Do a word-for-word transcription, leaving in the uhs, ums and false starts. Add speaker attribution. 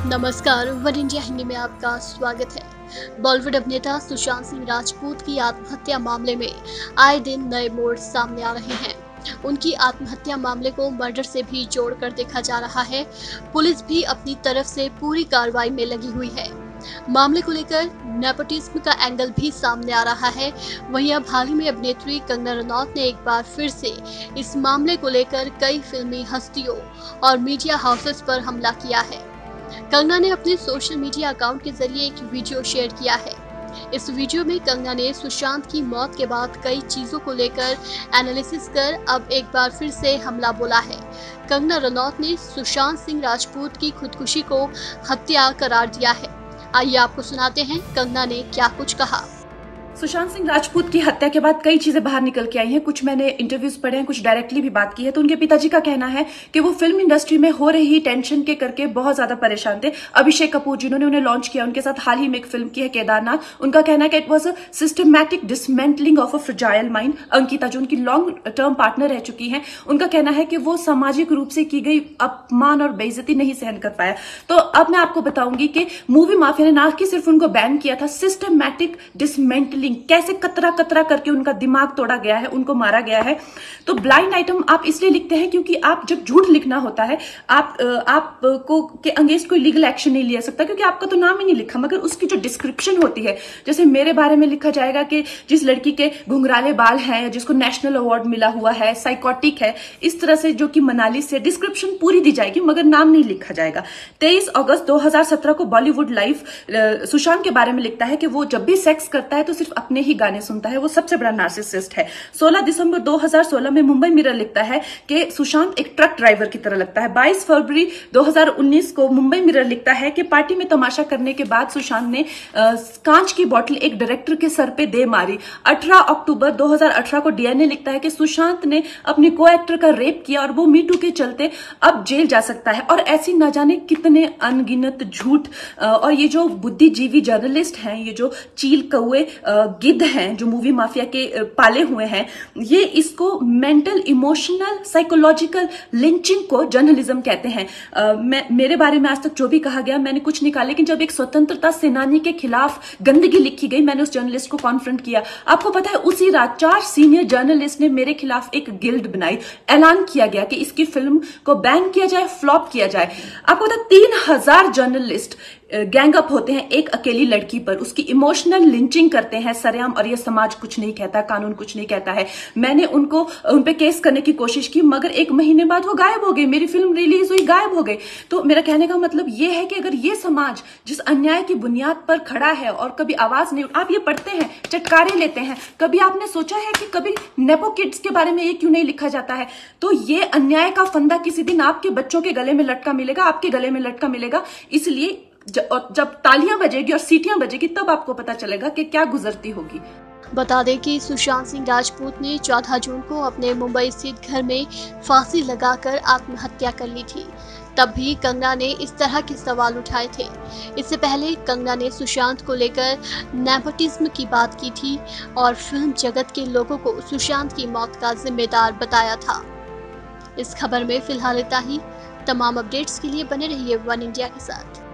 Speaker 1: नमस्कार, one India Hindi में आपका स्वागत है। बॉलीवुड अभिनेता सुशांत सिंह राजपूत की आत्महत्या मामले में आए दिन नए मोड़ सामने आ रहे हैं। उनकी आत्महत्या मामले को मर्डर से भी जोड़कर देखा जा रहा है। पुलिस भी अपनी तरफ से पूरी कार्रवाई में लगी हुई है। मामले को लेकर नेपोटिज्म का एंगल भी सामने आ रहा है। वहीं अब हाल ही में अभिनेत्री कंगना रनौत ने एक बार फिर से इस मामले को लेकर कई फिल्मी हस्तियों और मीडिया हाउसेस पर हमला किया है। कंगना ने अपने सोशल मीडिया अकाउंट के जरिए एक वीडियो शेयर किया है। इस वीडियो में कंगना ने सुशांत की मौत के बाद कई चीजों को लेकर एनालिसिस कर अब एक बार फिर से हमला बोला है। कंगना रनौत ने सुशांत सिंह राजपूत की खुदकुशी को हत्या करार दिया है। आइए आपको सुनाते हैं कंगना ने क्या कुछ कहा।
Speaker 2: सुशांत सिंह राजपूत की हत्या के बाद कई चीजें बाहर निकल के आई हैं। कुछ मैंने इंटरव्यूज पढ़े हैं, कुछ डायरेक्टली भी बात की है। तो उनके पिताजी का कहना है कि वो फिल्म इंडस्ट्री में हो रही टेंशन के करके बहुत ज्यादा परेशान थे। अभिषेक कपूर जिन्होंने उन्हें लॉन्च किया, उनके साथ हाल ही में एक फिल्म की है केदारनाथ। उनका कहना है कि it was a systematic dismantling of a fragile mind. Ankita जो उनकी लॉन्ग टर्म पार्टनर रह चुकी है, उनका कहना है कि वो सामाजिक रूप से की गई अपमान और बेइज्जती नहीं सहन कर पाया। तो अब मैं आपको बताऊंगी कि मूवी माफिया ने ना कि सिर्फ उनको बैन किया था, सिस्टमैटिक डिसमेंटलिंग, कैसे कतरा कतरा करके उनका दिमाग तोड़ा गया है, उनको मारा गया है। तो ब्लाइंड आइटम आप इसलिए लिखते हैं क्योंकि आप जब झूठ लिखना होता है, आप आप को के अगेंस्ट कोई लीगल एक्शन नहीं लिया सकता क्योंकि आपका तो नाम ही नहीं लिखा, मगर उसकी जो डिस्क्रिप्शन होती है, जैसे मेरे बारे में लिखा जाएगा कि जिस लड़की के घुंघराले बाल हैं, जिसको नेशनल अवार्ड मिला हुआ है, साइकोटिक है, इस तरह से जो कि मनाली से डिस्क्रिप्शन पूरी दी जाएगी मगर नाम नहीं लिखा जाएगा। तेईस अगस्त दो हजार सत्रह को बॉलीवुड लाइव सुशांत के बारे में लिखता है कि वो जब भी सेक्स करता है तो सिर्फ अपने ही गाने सुनता है, वो सबसे बड़ा नार्सिसिस्ट है। सोलह दिसंबर दो हजार सोलह में मुंबई मिरर लिखता है कि सुशांत एक ट्रक ड्राइवर की तरह लगता है। बाईस फरवरी दो हजार उन्नीस को मुंबई मिरर लिखता है कि पार्टी में तमाशा करने के बाद सुशांत ने आ, कांच की बोतल एक डायरेक्टर के सर पे दे मारी। अठारह अक्टूबर दो हजार अठारह को डीएनए लिखता है कि सुशांत ने अपने को एक्टर का रेप किया और वो मीटू के चलते अब जेल जा सकता है। और ऐसी न जाने कितने अनगिनत झूठ। और ये जो बुद्धिजीवी जर्नलिस्ट हैं, ये जो चील कौए गिद्ध हैं जो मूवी माफिया के पाले हुए हैं, ये इसको मेंटल इमोशनल साइकोलॉजिकल लिंचिंग को जर्नलिज्म कहते हैं। आ, मैं मेरे बारे में आज तक जो भी कहा गया मैंने कुछ नहीं कहा, लेकिन जब एक स्वतंत्रता सेनानी के खिलाफ गंदगी लिखी गई, मैंने उस जर्नलिस्ट को कॉन्फ्रंट किया। आपको पता है उसी रात चार सीनियर जर्नलिस्ट ने मेरे खिलाफ एक गिल्ड बनाई। ऐलान किया गया कि इसकी फिल्म को बैन किया जाए, फ्लॉप किया जाए। आपको पता है तीन हजार जर्नलिस्ट गैंग अप होते हैं एक अकेली लड़की पर, उसकी इमोशनल लिंचिंग करते हैं सरेआम, और ये समाज कुछ नहीं कहता, कानून कुछ नहीं कहता है। मैंने उनको उन पे केस करने की कोशिश की मगर एक महीने बाद वो गायब हो गई। मेरी फिल्म रिलीज हुई, गायब हो गई। तो मेरा कहने का मतलब ये है कि अगर ये समाज जिस अन्याय की बुनियाद पर खड़ा है और कभी आवाज नहीं, आप ये पढ़ते हैं, चटकारे लेते हैं, कभी आपने सोचा है कि कभी नेपो किड्स के बारे में ये क्यों नहीं लिखा जाता है? तो ये अन्याय का फंदा किसी दिन आपके बच्चों के गले में लटका मिलेगा, आपके गले में लटका मिलेगा। इसलिए जब तालियां बजेगी और सीटियां बजेगी तब आपको पता चलेगा कि क्या गुजरती होगी।
Speaker 1: बता दें कि सुशांत सिंह राजपूत ने चौदह जून को अपने मुंबई स्थित घर में फांसी लगाकर आत्महत्या कर ली थी। तब भी कंगना ने इस तरह के सवाल उठाए थे। इससे पहले कंगना ने सुशांत को लेकर नेपोटिज्म की बात की थी और फिल्म जगत के लोगों को सुशांत की मौत का जिम्मेदार बताया था। इस खबर में फिलहाल इतना ही। तमाम अपडेट्स के लिए बने रहिए वन इंडिया के साथ।